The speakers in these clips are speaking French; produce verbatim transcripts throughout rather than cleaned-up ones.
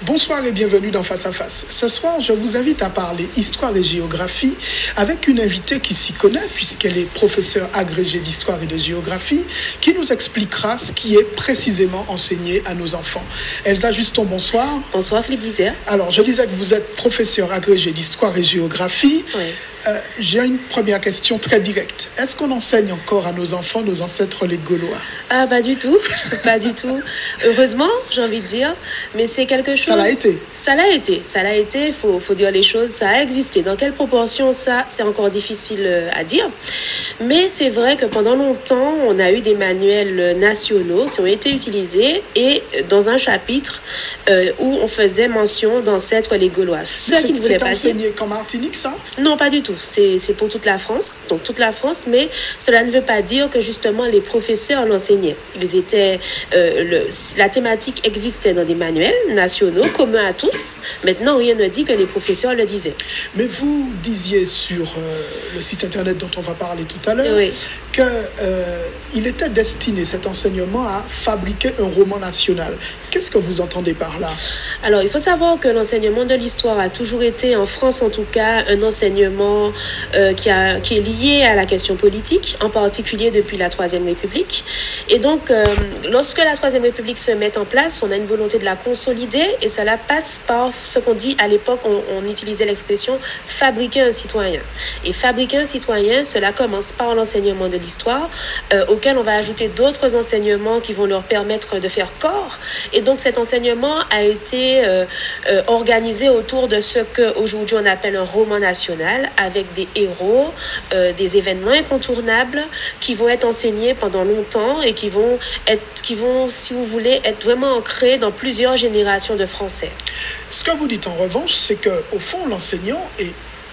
Bonsoir et bienvenue dans Face à Face. Ce soir, je vous invite à parler histoire et géographie avec une invitée qui s'y connaît puisqu'elle est professeure agrégée d'histoire et de géographie qui nous expliquera ce qui est précisément enseigné à nos enfants. Elsa Juston, bonsoir. Bonsoir Philippe Lizer. Alors, je disais que vous êtes professeure agrégée d'histoire et géographie. Oui. Euh, j'ai une première question très directe. Est-ce qu'on enseigne encore à nos enfants, nos ancêtres les Gaulois? Ah, pas du tout, pas du tout. Heureusement, j'ai envie de dire, mais c'est quelque chose... Ça l'a été. Ça l'a été, ça l'a été, il faut, faut dire les choses, ça a existé. Dans quelle proportion, ça, c'est encore difficile à dire. Mais c'est vrai que pendant longtemps, on a eu des manuels nationaux qui ont été utilisés et dans un chapitre euh, où on faisait mention d'ancêtres les Gaulois. Ce qui ne voulait pas dire... C'est enseigné qu'en Martinique, ça? Non, pas du tout. C'est, c'est pour toute la France, donc toute la France, mais cela ne veut pas dire que justement les professeurs l'enseignaient. Ils étaient, euh, le, la thématique existait dans des manuels nationaux communs à tous. Maintenant, rien ne dit que les professeurs le disaient. Mais vous disiez sur euh, le site internet dont on va parler tout à l'heure, oui, qu'il euh, était destiné, cet enseignement, à fabriquer un roman national. Qu'est-ce que vous entendez par là? Alors, il faut savoir que l'enseignement de l'histoire a toujours été, en France en tout cas, un enseignement euh, qui, a, qui est lié à la question politique, en particulier depuis la Troisième République. Et donc, euh, lorsque la Troisième République se met en place, on a une volonté de la consolider et cela passe par ce qu'on dit à l'époque, on, on utilisait l'expression « fabriquer un citoyen ». Et fabriquer un citoyen, cela commence par l'enseignement de l'histoire, euh, auquel on va ajouter d'autres enseignements qui vont leur permettre de faire corps. Et donc, cet enseignement a été euh, euh, organisé autour de ce qu'aujourd'hui on appelle un roman national, avec des héros, euh, des événements incontournables qui vont être enseignés pendant longtemps et qui vont être, qui vont, si vous voulez, être vraiment ancrés dans plusieurs générations de Français. Ce que vous dites en revanche, c'est qu'au fond, l'enseignant est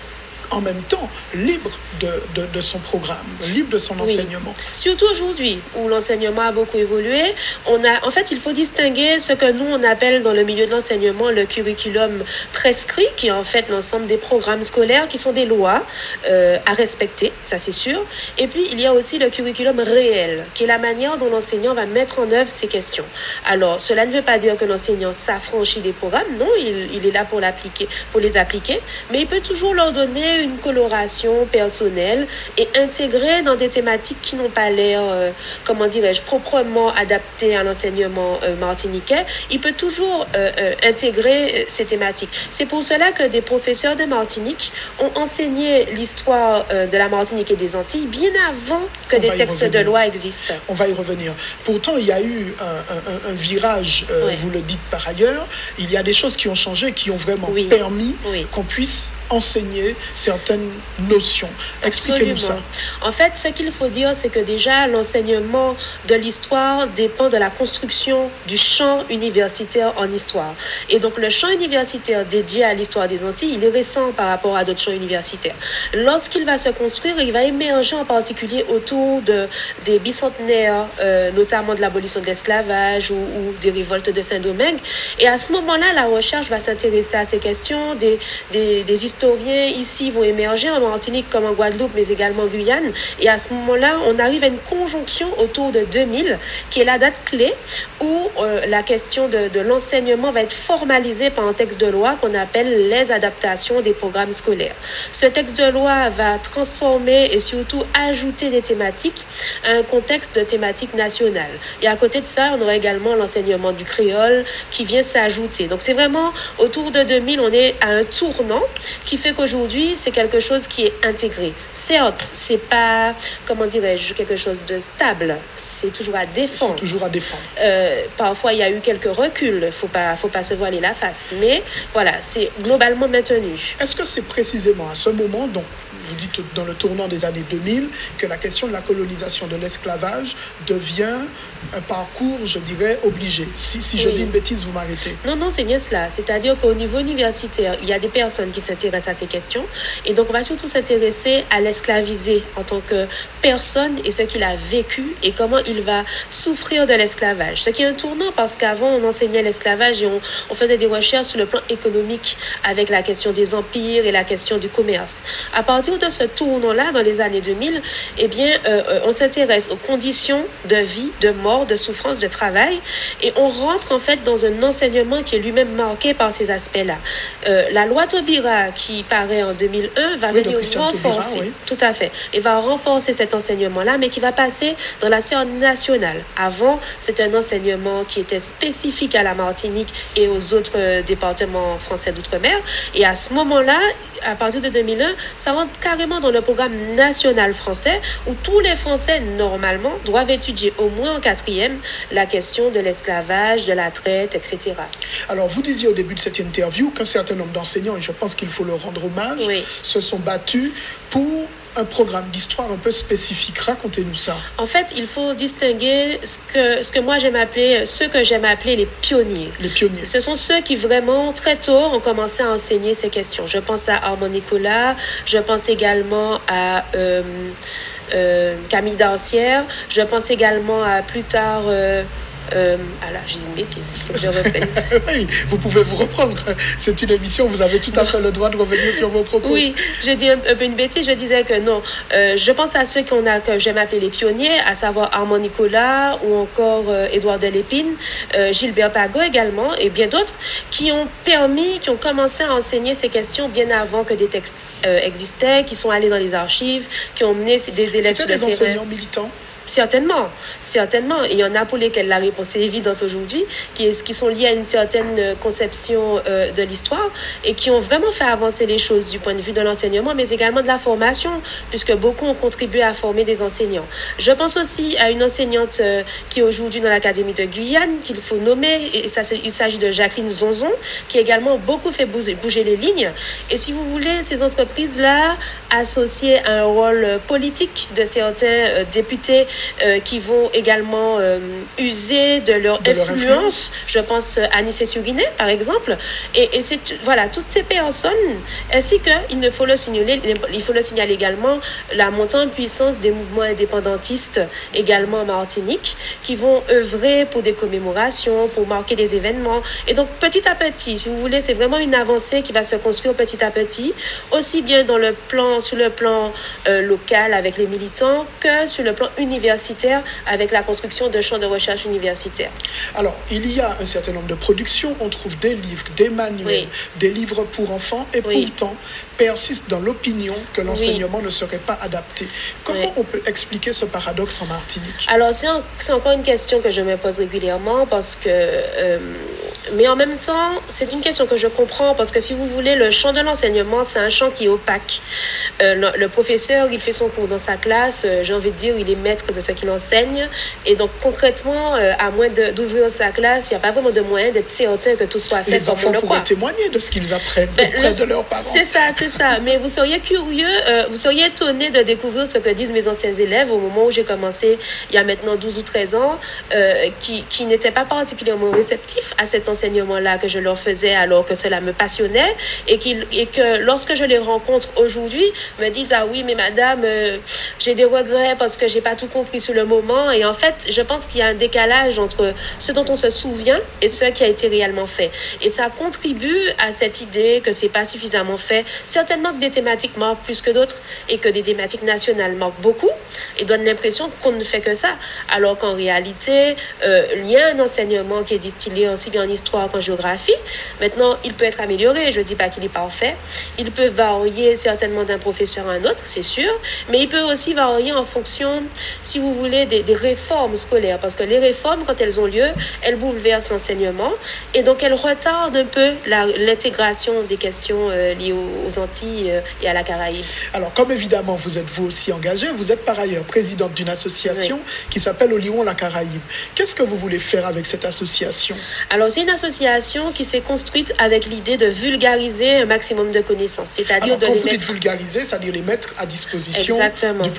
en même temps libre de, de, de son programme, libre de son enseignement. Oui. Surtout aujourd'hui, où l'enseignement a beaucoup évolué, on a, en fait, il faut distinguer ce que nous, on appelle dans le milieu de l'enseignement le curriculum prescrit, qui est en fait l'ensemble des programmes scolaires, qui sont des lois euh, à respecter, ça c'est sûr. Et puis, il y a aussi le curriculum réel, qui est la manière dont l'enseignant va mettre en œuvre ces questions. Alors, cela ne veut pas dire que l'enseignant s'affranchit des programmes, non, il, il est là pour l'appliquer, pour les appliquer, mais il peut toujours leur donner une coloration personnelle et intégrer dans des thématiques qui n'ont pas l'air, euh, comment dirais-je, proprement adaptées à l'enseignement euh, martiniquais. Il peut toujours euh, euh, intégrer ces thématiques. C'est pour cela que des professeurs de Martinique ont enseigné l'histoire euh, de la Martinique et des Antilles bien avant que des textes de loi existent. On va y revenir. Pourtant, il y a eu un, un, un virage, euh, oui, vous le dites par ailleurs, il y a des choses qui ont changé, qui ont vraiment oui, permis oui, qu'on puisse enseigner certaines notions. Expliquez-nous ça. En fait, ce qu'il faut dire, c'est que déjà, l'enseignement de l'histoire dépend de la construction du champ universitaire en histoire. Et donc, le champ universitaire dédié à l'histoire des Antilles, il est récent par rapport à d'autres champs universitaires. Lorsqu'il va se construire, il va émerger en particulier autour de, des bicentenaires, euh, notamment de l'abolition de l'esclavage ou, ou des révoltes de Saint-Domingue. Et à ce moment-là, la recherche va s'intéresser à ces questions. Des, des, des historiens ici vont émerger en Martinique comme en Guadeloupe, mais également en Guyane. Et à ce moment-là, on arrive à une conjonction autour de deux mille, qui est la date clé où euh, la question de, de l'enseignement va être formalisée par un texte de loi qu'on appelle les adaptations des programmes scolaires. Ce texte de loi va transformer et surtout ajouter des thématiques à un contexte de thématique nationale. Et à côté de ça, on aura également l'enseignement du créole qui vient s'ajouter. Donc c'est vraiment autour de deux mille, on est à un tournant qui fait qu'aujourd'hui, c'est quelque chose qui est intégré. Certes, c'est pas, comment dirais-je, quelque chose de stable. C'est toujours à défendre. C'est toujours à défendre. Euh, parfois, il y a eu quelques reculs. Faut pas, faut pas se voiler la face. Mais voilà, c'est globalement maintenu. Est-ce que c'est précisément à ce moment, donc vous dites dans le tournant des années deux mille, que la question de la colonisation de l'esclavage devient un parcours, je dirais, obligé? Si, si je oui. dis une bêtise, vous m'arrêtez. Non, non, c'est bien cela. C'est-à-dire qu'au niveau universitaire, il y a des personnes qui s'intéressent à ces questions. Et donc, on va surtout s'intéresser à l'esclavisé en tant que personne et ce qu'il a vécu et comment il va souffrir de l'esclavage. Ce qui est un tournant parce qu'avant, on enseignait l'esclavage et on, on faisait des recherches sur le plan économique avec la question des empires et la question du commerce. À partir partir de ce tournant-là, dans les années deux mille, eh bien, euh, on s'intéresse aux conditions de vie, de mort, de souffrance, de travail, et on rentre en fait dans un enseignement qui est lui-même marqué par ces aspects-là. Euh, la loi Taubira, qui paraît en deux mille un, va oui, venir renforcer, Taubira, oui. tout à fait, et va renforcer cet enseignement-là, mais qui va passer dans la sphère nationale. Avant, c'était un enseignement qui était spécifique à la Martinique et aux autres euh, départements français d'outre-mer, et à ce moment-là, à partir de deux mille un, ça rentre carrément dans le programme national français, où tous les Français, normalement, doivent étudier au moins en quatrième la question de l'esclavage, de la traite, et cetera. Alors, vous disiez au début de cette interview qu'un certain nombre d'enseignants, et je pense qu'il faut leur rendre hommage, oui. se sont battus pour un programme d'histoire un peu spécifique. Racontez-nous ça. En fait, il faut distinguer ce que, ce que moi j'aime appeler, ceux que j'aime appeler les pionniers. Les pionniers. Ce sont ceux qui vraiment, très tôt, ont commencé à enseigner ces questions. Je pense à Armand Nicolas, je pense également à euh, euh, Camille Dancière, je pense également à plus tard... Euh, Euh, ah là, j'ai dit une bêtise. Je reprenne. Oui, vous pouvez vous reprendre. C'est une émission, vous avez tout à fait le droit de revenir sur vos propos. Oui, j'ai dit un, un peu une bêtise. Je disais que non. Euh, je pense à ceux qu'on a, que j'aime appeler les pionniers, à savoir Armand Nicolas ou encore euh, Édouard de Lépine, euh, Gilbert Pagot également, et bien d'autres, qui ont permis, qui ont commencé à enseigner ces questions bien avant que des textes euh, existaient, qui sont allés dans les archives, qui ont mené des élèves sur le terrain. C'était des enseignants militants? Certainement, certainement. Et il y en a pour lesquels la réponse est évidente aujourd'hui, qui, est, qui sont liés à une certaine conception euh, de l'histoire et qui ont vraiment fait avancer les choses du point de vue de l'enseignement, mais également de la formation, puisque beaucoup ont contribué à former des enseignants. Je pense aussi à une enseignante euh, qui est aujourd'hui dans l'Académie de Guyane, qu'il faut nommer, et ça, il s'agit de Jacqueline Zonzon, qui a également beaucoup fait bouger, bouger les lignes. Et si vous voulez, ces entreprises-là, associées à un rôle politique de certains euh, députés, Euh, qui vont également euh, user de leur, de influence. leur influence. Je pense à Anissé Suguiné, par exemple. Et, et c'est, voilà, toutes ces personnes, ainsi que, il ne faut le signaler, il faut le signaler également, la montée en puissance des mouvements indépendantistes, également en Martinique, qui vont œuvrer pour des commémorations, pour marquer des événements. Et donc, petit à petit, si vous voulez, c'est vraiment une avancée qui va se construire petit à petit, aussi bien dans le plan, sur le plan euh, local avec les militants, que sur le plan universitaire avec la construction de champs de recherche universitaires. Alors, il y a un certain nombre de productions, on trouve des livres, des manuels, oui. des livres pour enfants, et oui. pourtant persiste dans l'opinion que l'enseignement oui. ne serait pas adapté. Comment oui. on peut expliquer ce paradoxe en Martinique? Alors, c'est, un, c'est encore une question que je me pose régulièrement parce que... Euh, mais en même temps, c'est une question que je comprends parce que si vous voulez, le champ de l'enseignement, c'est un champ qui est opaque. Euh, le, le professeur, il fait son cours dans sa classe, euh, j'ai envie de dire, il est maître de ce qu'il enseigne. Et donc, concrètement, euh, à moins de, d'ouvrir sa classe, il n'y a pas vraiment de moyen d'être certain que tout soit fait. Les enfants pourraient témoigner de ce qu'ils apprennent ben, auprès le, de leurs parents. C'est ça, c'est ça. Mais vous seriez curieux, euh, vous seriez étonné de découvrir ce que disent mes anciens élèves au moment où j'ai commencé, il y a maintenant douze ou treize ans, euh, qui, qui n'étaient pas particulièrement réceptifs à cet enseignement-là que je leur faisais alors que cela me passionnait et, et que lorsque je les rencontre aujourd'hui, me disent « Ah oui, mais madame, euh, j'ai des regrets parce que j'ai pas tout compris sur le moment. » Et en fait, je pense qu'il y a un décalage entre ce dont on se souvient et ce qui a été réellement fait. Et ça contribue à cette idée que c'est pas suffisamment fait. Certainement que des thématiques marquent plus que d'autres et que des thématiques nationales marquent beaucoup et donnent l'impression qu'on ne fait que ça. Alors qu'en réalité, euh, il y a un enseignement qui est distillé aussi bien en histoire qu'en géographie. Maintenant, il peut être amélioré. Je ne dis pas qu'il est parfait. Il peut varier certainement d'un professeur à un autre, c'est sûr. Mais il peut aussi varier en fonction, si vous voulez, des, des réformes scolaires. Parce que les réformes, quand elles ont lieu, elles bouleversent l'enseignement. Et donc, elles retardent un peu la, l'intégration des questions euh, liées aux, aux Antilles euh, et à la Caraïbe. Alors, comme évidemment, vous êtes vous aussi engagée, vous êtes par ailleurs présidente d'une association oui. qui s'appelle Au Lion la Caraïbe. Qu'est-ce que vous voulez faire avec cette association? Alors, c'est une association qui s'est construite avec l'idée de vulgariser un maximum de connaissances. C'est-à-dire Alors, de quand les vous mettre... dites vulgariser, c'est-à-dire les mettre à disposition Exactement. du plus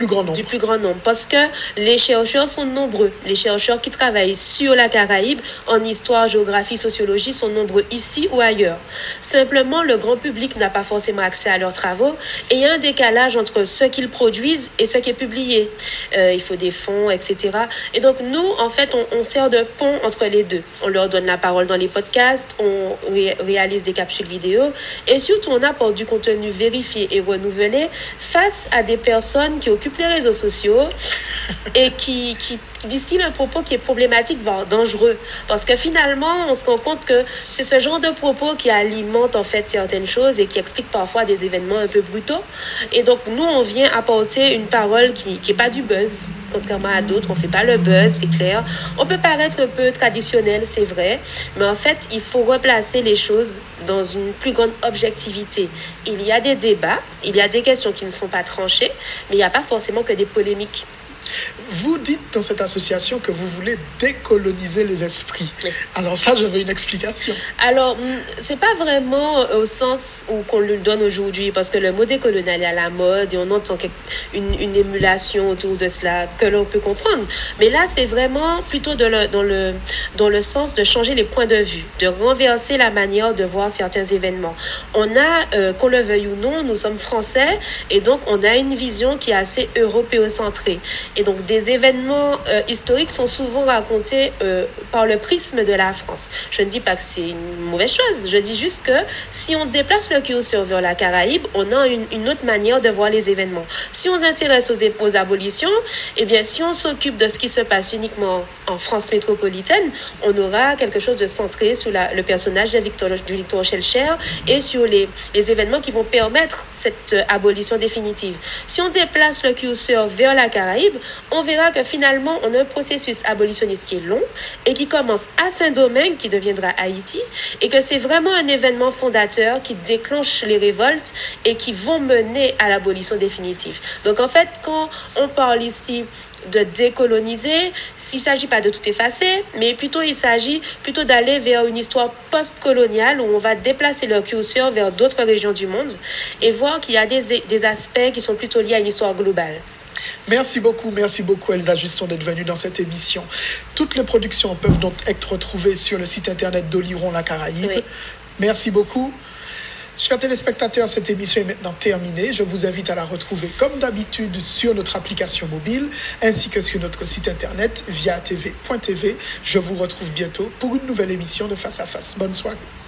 plus grand nombre. Du plus grand nombre. Parce que les chercheurs sont nombreux. Les chercheurs qui travaillent sur la Caraïbe en histoire, géographie, sociologie sont nombreux ici ou ailleurs. Simplement, le grand public n'a pas forcément accès à leurs travaux et il y a un décalage entre ce qu'ils produisent et ce qui est publié. Euh, il faut des fonds, et cetera. Et donc, nous, en fait, on, on sert de pont entre les deux. On leur donne la parole dans les podcasts, on ré- réalise des capsules vidéo et surtout, on apporte du contenu vérifié et renouvelé face à des personnes qui occupent les réseaux sociaux et qui, qui distillent un propos qui est problématique, voire dangereux. Parce que finalement, on se rend compte que c'est ce genre de propos qui alimente en fait certaines choses et qui explique parfois des événements un peu brutaux. Et donc, nous, on vient apporter une parole qui n'est pas du buzz. Contrairement à d'autres, on ne fait pas le buzz, c'est clair. On peut paraître un peu traditionnel, c'est vrai. Mais en fait, il faut replacer les choses dans une plus grande objectivité. Il y a des débats, il y a des questions qui ne sont pas tranchées, mais il n'y a pas forcément que des polémiques. Vous dites dans cette association que vous voulez décoloniser les esprits. Oui. Alors ça, je veux une explication. Alors, c'est pas vraiment au sens où qu'on le donne aujourd'hui, parce que le mot décolonial est à la mode et on entend une, une émulation autour de cela que l'on peut comprendre. Mais là, c'est vraiment plutôt de le, dans, le, dans le sens de changer les points de vue, de renverser la manière de voir certains événements. On a, euh, qu'on le veuille ou non, nous sommes français et donc on a une vision qui est assez européocentrée. Et donc, des événements euh, historiques sont souvent racontés euh, par le prisme de la France. Je ne dis pas que c'est une mauvaise chose. Je dis juste que si on déplace le curseur vers la Caraïbe, on a une, une autre manière de voir les événements. Si on s'intéresse aux, aux abolitions, eh bien, si on s'occupe de ce qui se passe uniquement en France métropolitaine, on aura quelque chose de centré sur la, le personnage de Victor, de Victor Schœlcher et sur les, les événements qui vont permettre cette euh, abolition définitive. Si on déplace le curseur vers la Caraïbe, on verra que finalement, on a un processus abolitionniste qui est long et qui commence à Saint-Domingue, qui deviendra Haïti, et que c'est vraiment un événement fondateur qui déclenche les révoltes et qui vont mener à l'abolition définitive. Donc en fait, quand on parle ici de décoloniser, s'il ne s'agit pas de tout effacer, mais plutôt il s'agit plutôt d'aller vers une histoire post-coloniale où on va déplacer le curseur vers d'autres régions du monde et voir qu'il y a des, des aspects qui sont plutôt liés à une histoire globale. Merci beaucoup, merci beaucoup Elsa Juston d'être venue dans cette émission. Toutes les productions peuvent donc être retrouvées sur le site internet d'Oliron La Caraïbe. Oui. Merci beaucoup. Chers téléspectateurs, cette émission est maintenant terminée. Je vous invite à la retrouver comme d'habitude sur notre application mobile ainsi que sur notre site internet via t v point t v. Je vous retrouve bientôt pour une nouvelle émission de Face à Face. Bonne soirée.